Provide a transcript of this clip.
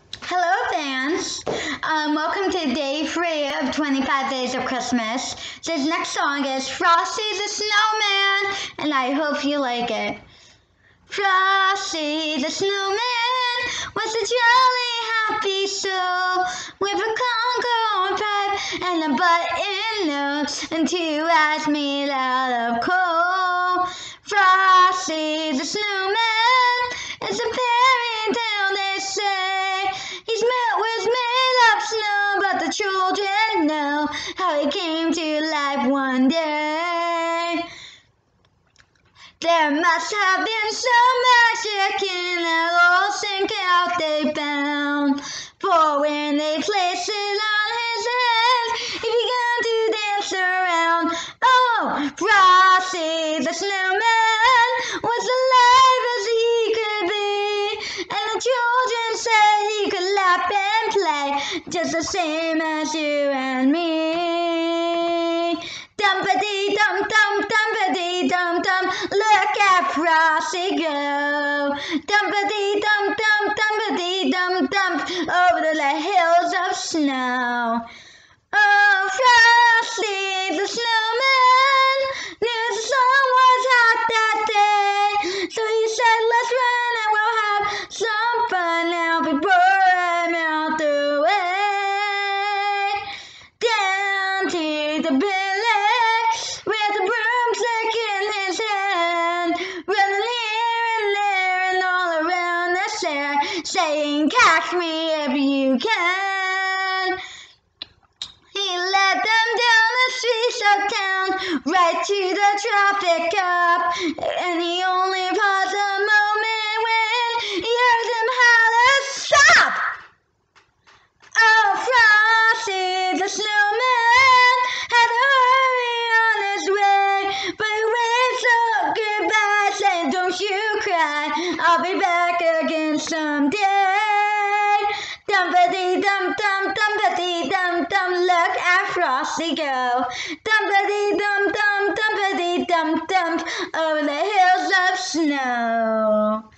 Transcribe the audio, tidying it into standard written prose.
Hello, fans. Welcome to day 3 of 25 Days of Christmas. This next song is Frosty the Snowman, and I hope you like it. Frosty the Snowman was a jolly, happy soul with a Congo pipe and a button nose and 2 eyes made out of coal. Frosty the Snowman is a fairy tale, they say. His milk was made of snow, but the children know how he came to life one day. There must have been some magic in that old sink out they found, for when they placed it on his head, he began to dance around. Oh, Frosty the Snowman was alive as he could be, and the children said he could laugh and play just the same as you and me. Dum-ba-dee-dum-dum, dum-ba-dee-dum-dum, look at Frosty go. Dum-ba-dee-dum-dum, dum-ba-dee-dum-dum, over the hills of snow. Oh, Frosty the Snowman knew the sun was hot that day, so he said, let's run and we'll have some fun now before I melt away. Down to the village with a broomstick in his hand, running here and there and all around the stair, saying, catch me if you can. He led them down the streets of town, right to the traffic cop, and he only paused a moment when he heard them holler, stop! Oh, Frosty the Snowman had to hurry on his way, but he waved so goodbye, saying, don't you cry, I'll be back again someday. Dum-ba-dee-dum-dum, dum-ba-dee-dum-dum, look at Frosty go. Dum-ba-dee-dum-dum, dum-ba-dee-dum-dum, over the hills of snow.